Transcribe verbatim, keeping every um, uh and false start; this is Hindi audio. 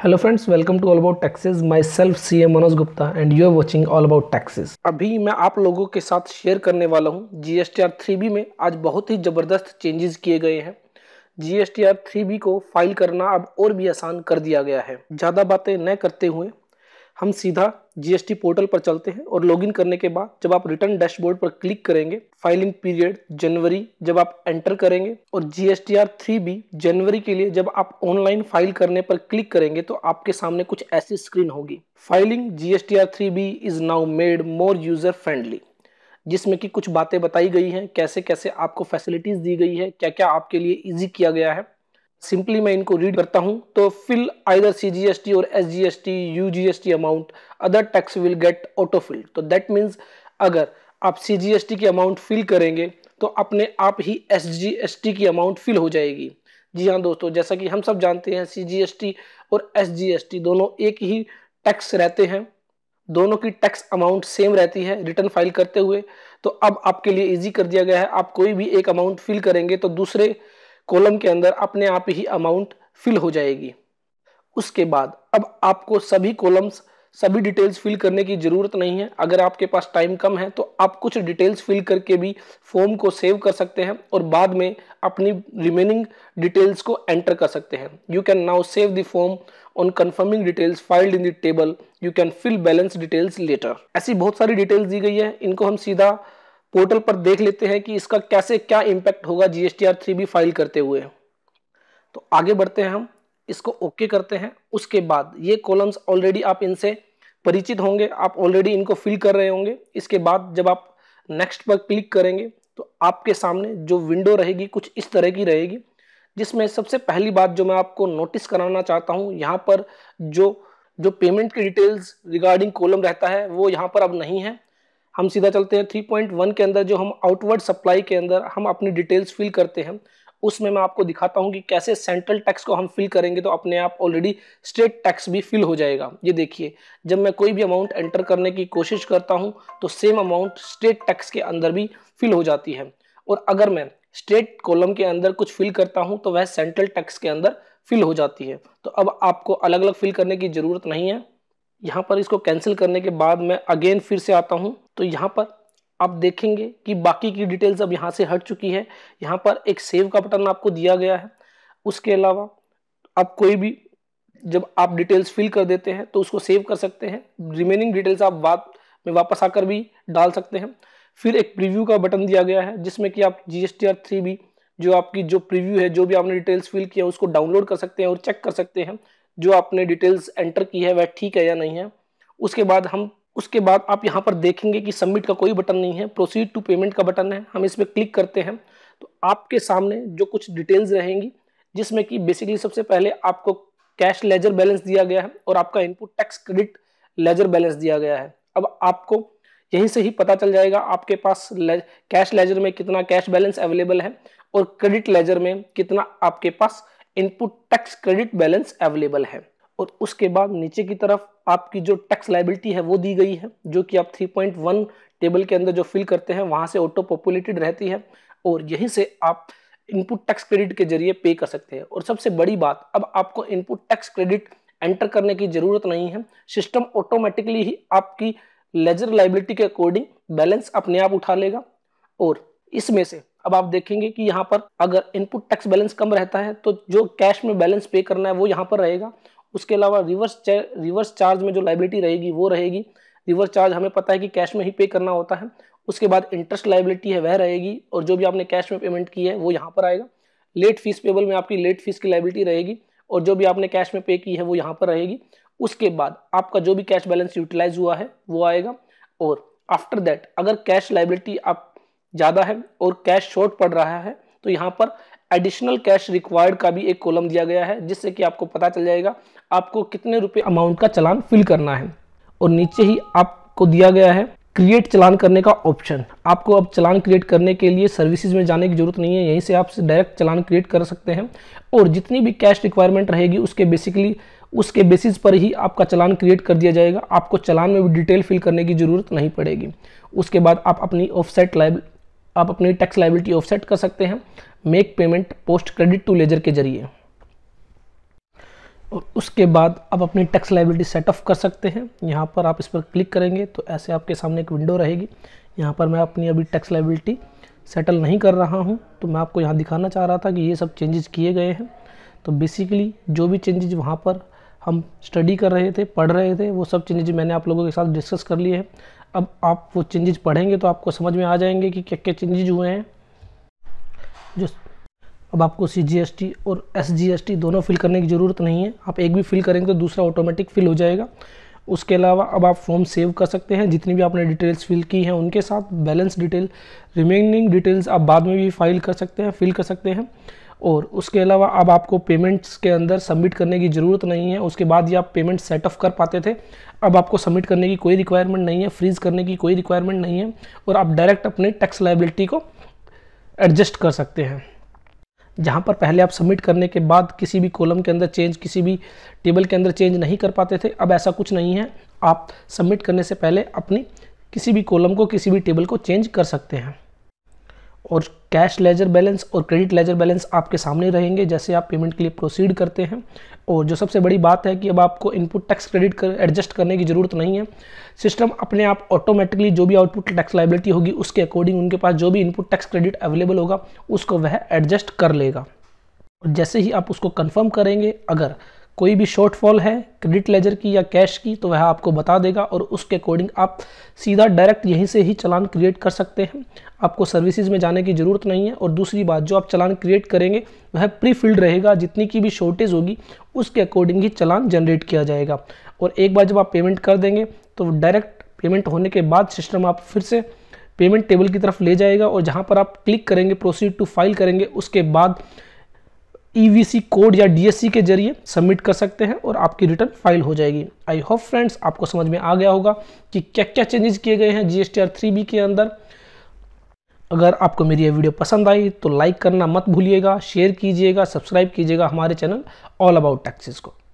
Hello friends, welcome to all about taxes. My self C M Manoj Gupta and you are watching all about taxes. अभी मैं आप लोगों के साथ शेयर करने वाला हूं G S T R three B में आज बहुत ही ज़बरदस्त चेंजेस किए गए हैं। G S T R three B को फाइल करना अब और भी आसान कर दिया गया है। ज़्यादा बातें न करते हुए हम सीधा जी एस टी पोर्टल पर चलते हैं और लॉगिन करने के बाद जब आप रिटर्न डैशबोर्ड पर क्लिक करेंगे, फाइलिंग पीरियड जनवरी जब आप एंटर करेंगे और G S T R three B जनवरी के लिए जब आप ऑनलाइन फाइल करने पर क्लिक करेंगे तो आपके सामने कुछ ऐसी स्क्रीन होगी। Filing G S T R three B is now made more user friendly, जिसमें कि कुछ बातें बताई गई हैं, कैसे कैसे आपको फैसिलिटीज दी गई है, क्या क्या आपके लिए इजी किया गया है। सिंपली मैं इनको रीड करता हूं तो fill either C G S T और S G S T, U G S T amount, other tax will get auto fill. तो दैट मीन्स अगर आप सी जी एस टी की अमाउंट फिल करेंगे तो अपने आप ही एस जी एस टी की अमाउंट फिल हो जाएगी। जी हाँ दोस्तों, जैसा कि हम सब जानते हैं सी जी एस टी और एस जी एस टी दोनों एक ही टैक्स रहते हैं, दोनों की टैक्स अमाउंट सेम रहती है रिटर्न फाइल करते हुए। तो अब आपके लिए इजी कर दिया गया है, आप कोई भी एक अमाउंट फिल करेंगे तो दूसरे कॉलम के अंदर अपने आप ही अमाउंट फिल हो जाएगी। उसके बाद अब आपको सभी कॉलम्स सभी डिटेल्स फिल करने की जरूरत नहीं है। अगर आपके पास टाइम कम है तो आप कुछ डिटेल्स फिल करके भी फॉर्म को सेव कर सकते हैं और बाद में अपनी रिमेनिंग डिटेल्स को एंटर कर सकते हैं। You can now save the form on confirming details filed in the table, you can fill balance details later. ऐसी बहुत सारी डिटेल्स दी गई है, इनको हम सीधा पोर्टल पर देख लेते हैं कि इसका कैसे क्या इंपैक्ट होगा G S T R three B file करते हुए। तो आगे बढ़ते हैं, हम इसको ओके करते हैं। उसके बाद ये कॉलम्स ऑलरेडी आप इनसे परिचित होंगे, आप ऑलरेडी इनको फिल कर रहे होंगे। इसके बाद जब आप नेक्स्ट पर क्लिक करेंगे तो आपके सामने जो विंडो रहेगी कुछ इस तरह की रहेगी, जिसमें सबसे पहली बात जो मैं आपको नोटिस कराना चाहता हूं, यहाँ पर जो जो पेमेंट की डिटेल्स रिगार्डिंग कॉलम रहता है वो यहाँ पर अब नहीं है। हम सीधा चलते हैं थ्री पॉइंट वन के अंदर, जो हम आउटवर्ड सप्लाई के अंदर हम अपनी डिटेल्स फिल करते हैं, उसमें मैं आपको दिखाता हूं कि कैसे सेंट्रल टैक्स को हम फिल करेंगे तो अपने आप ऑलरेडी स्टेट टैक्स भी फिल हो जाएगा। ये देखिए, जब मैं कोई भी अमाउंट एंटर करने की कोशिश करता हूं तो सेम अमाउंट स्टेट टैक्स के अंदर भी फिल हो जाती है, और अगर मैं स्टेट कॉलम के अंदर कुछ फिल करता हूं तो वह सेंट्रल टैक्स के अंदर फिल हो जाती है। तो अब आपको अलग अलग फिल करने की जरूरत नहीं है। यहाँ पर इसको कैंसिल करने के बाद मैं अगेन फिर से आता हूँ तो यहाँ पर आप देखेंगे कि बाकी की डिटेल्स अब यहाँ से हट चुकी है। यहाँ पर एक सेव का बटन आपको दिया गया है। उसके अलावा आप कोई भी जब आप डिटेल्स फिल कर देते हैं तो उसको सेव कर सकते हैं, रिमेनिंग डिटेल्स आप बाद में वापस आकर भी डाल सकते हैं। फिर एक प्रीव्यू का बटन दिया गया है जिसमें कि आप G S T R three B जो आपकी जो प्रीव्यू है, जो भी आपने डिटेल्स फिल किया उसको डाउनलोड कर सकते हैं और चेक कर सकते हैं जो आपने डिटेल्स एंटर की है वह ठीक है या नहीं है। उसके बाद हम उसके बाद आप यहाँ पर देखेंगे कि सबमिट का कोई बटन नहीं है, प्रोसीड टू पेमेंट का बटन है। हम इस पर क्लिक करते हैं तो आपके सामने जो कुछ डिटेल्स रहेंगी, जिसमें कि बेसिकली सबसे पहले आपको कैश लेजर बैलेंस दिया गया है और आपका input tax credit ledger balance दिया गया है। अब आपको यहीं से ही पता चल जाएगा आपके पास ले, कैश लेजर में कितना कैश बैलेंस अवेलेबल है और क्रेडिट लेजर में कितना आपके पास input tax credit balance available है। और उसके बाद नीचे की तरफ आपकी जो टैक्स लायबिलिटी है वो दी गई है, जो कि आप थ्री पॉइंट वन टेबल के अंदर जो फिल करते हैं वहां से ऑटो पॉपुलेटेड रहती है और यहीं से आप इनपुट टैक्स क्रेडिट के जरिए पे कर सकते हैं। और सबसे बड़ी बात, अब आपको इनपुट टैक्स क्रेडिट एंटर करने की जरूरत नहीं है। सिस्टम ऑटोमेटिकली ही आपकी लेजर लायबिलिटी के अकॉर्डिंग बैलेंस अपने आप उठा लेगा। और इसमें से अब आप देखेंगे कि यहाँ पर अगर इनपुट टैक्स बैलेंस कम रहता है तो जो कैश में बैलेंस पे करना है वो यहाँ पर रहेगा। उसके अलावा रिवर्स रिवर्स चार्ज में जो लायबिलिटी रहेगी वो रहेगी। रिवर्स चार्ज हमें पता है कि कैश में ही पे करना होता है। उसके बाद इंटरेस्ट लायबिलिटी है वह रहेगी और जो भी आपने कैश में पेमेंट की है वो यहाँ पर आएगा। लेट फीस पेबल में आपकी लेट फीस की लायबिलिटी रहेगी और जो भी आपने कैश में पे की है वो यहाँ पर रहेगी। उसके बाद आपका जो भी कैश बैलेंस यूटिलाइज हुआ है वो आएगा। और आफ्टर दैट अगर कैश लायबिलिटी आप ज़्यादा है और कैश शॉर्ट पड़ रहा है तो यहाँ पर एडिशनल कैश रिक्वायर्ड का भी एक कॉलम दिया गया है, जिससे कि आपको पता चल जाएगा आपको कितने रुपए अमाउंट का चालान फिल करना है। और नीचे ही आपको दिया गया है क्रिएट चालान करने का ऑप्शन। आपको अब चालान क्रिएट करने के लिए सर्विसेज में जाने की जरूरत नहीं है, यहीं से आप डायरेक्ट चालान क्रिएट कर सकते हैं और जितनी भी कैश रिक्वायरमेंट रहेगी उसके बेसिकली उसके बेसिस पर ही आपका चालान क्रिएट कर दिया जाएगा। आपको चालान में भी डिटेल फिल करने की जरूरत नहीं पड़ेगी। उसके बाद आप अपनी ऑफसेट लाइब आप अपनी टैक्स लायबिलिटी ऑफसेट कर सकते हैं make payment post credit to ledger के जरिए। और उसके बाद आप अपनी टैक्स लायबिलिटी सेट ऑफ कर सकते हैं। यहाँ पर आप इस पर क्लिक करेंगे तो ऐसे आपके सामने एक विंडो रहेगी। यहाँ पर मैं अपनी अभी टैक्स लायबिलिटी सेटल नहीं कर रहा हूँ, तो मैं आपको यहाँ दिखाना चाह रहा था कि ये सब चेंजेस किए गए हैं। तो बेसिकली जो भी चेंजेस वहाँ पर हम स्टडी कर रहे थे, पढ़ रहे थे, वो सब चेंजेस मैंने आप लोगों के साथ डिस्कस कर लिए हैं। अब आप वो चेंजेस पढ़ेंगे तो आपको समझ में आ जाएंगे कि क्या क्या चेंजेस हुए हैं। जो अब आपको सी जी एस टी और एस जी एस टी दोनों फिल करने की ज़रूरत नहीं है। आप एक भी फिल करेंगे तो दूसरा ऑटोमेटिक फिल हो जाएगा। उसके अलावा अब आप फॉर्म सेव कर सकते हैं, जितनी भी आपने डिटेल्स फिल की हैं उनके साथ बैलेंस डिटेल, रिमेनिंग डिटेल्स आप बाद में भी फाइल कर सकते हैं, फिल कर सकते हैं। और उसके अलावा अब आपको पेमेंट्स के अंदर सबमिट करने की ज़रूरत नहीं है। उसके बाद ये आप पेमेंट सेट ऑफ कर पाते थे, अब आपको सबमिट करने की कोई रिक्वायरमेंट नहीं है, फ्रीज करने की कोई रिक्वायरमेंट नहीं है, और आप डायरेक्ट अपने टैक्स लायबिलिटी को एडजस्ट कर सकते हैं। जहाँ पर पहले आप सबमिट करने के बाद किसी भी कॉलम के अंदर चेंज, किसी भी टेबल के अंदर चेंज नहीं कर पाते थे, अब ऐसा कुछ नहीं है। आप सबमिट करने से पहले अपनी किसी भी कॉलम को, किसी भी टेबल को चेंज कर सकते हैं। और कैश लेजर बैलेंस और क्रेडिट लेजर बैलेंस आपके सामने रहेंगे जैसे आप पेमेंट के लिए प्रोसीड करते हैं। और जो सबसे बड़ी बात है कि अब आपको इनपुट टैक्स क्रेडिट कर एडजस्ट करने की ज़रूरत नहीं है। सिस्टम अपने आप ऑटोमेटिकली जो भी आउटपुट टैक्स लायबिलिटी होगी उसके अकॉर्डिंग उनके पास जो भी इनपुट टैक्स क्रेडिट अवेलेबल होगा उसको वह एडजस्ट कर लेगा। और जैसे ही आप उसको कंफर्म करेंगे, अगर कोई भी शॉर्टफॉल है क्रेडिट लेजर की या कैश की, तो वह आपको बता देगा और उसके अकॉर्डिंग आप सीधा डायरेक्ट यहीं से ही चालान क्रिएट कर सकते हैं। आपको सर्विसेज में जाने की ज़रूरत नहीं है। और दूसरी बात, जो आप चालान क्रिएट करेंगे वह प्री फिल्ड रहेगा, जितनी की भी शॉर्टेज होगी उसके अकॉर्डिंग ही चालान जनरेट किया जाएगा। और एक बार जब आप पेमेंट कर देंगे तो डायरेक्ट पेमेंट होने के बाद सिस्टम आप फिर से पेमेंट टेबल की तरफ ले जाएगा, और जहाँ पर आप क्लिक करेंगे प्रोसीड टू फाइल करेंगे, उसके बाद ई वी सी कोड या डी एस सी के जरिए सबमिट कर सकते हैं और आपकी रिटर्न फाइल हो जाएगी। आई होप फ्रेंड्स आपको समझ में आ गया होगा कि क्या क्या चेंजेस किए गए हैं G S T R three B के अंदर। अगर आपको मेरी ये वीडियो पसंद आई तो लाइक करना मत भूलिएगा, शेयर कीजिएगा, सब्सक्राइब कीजिएगा हमारे चैनल ऑल अबाउट टैक्सेस को।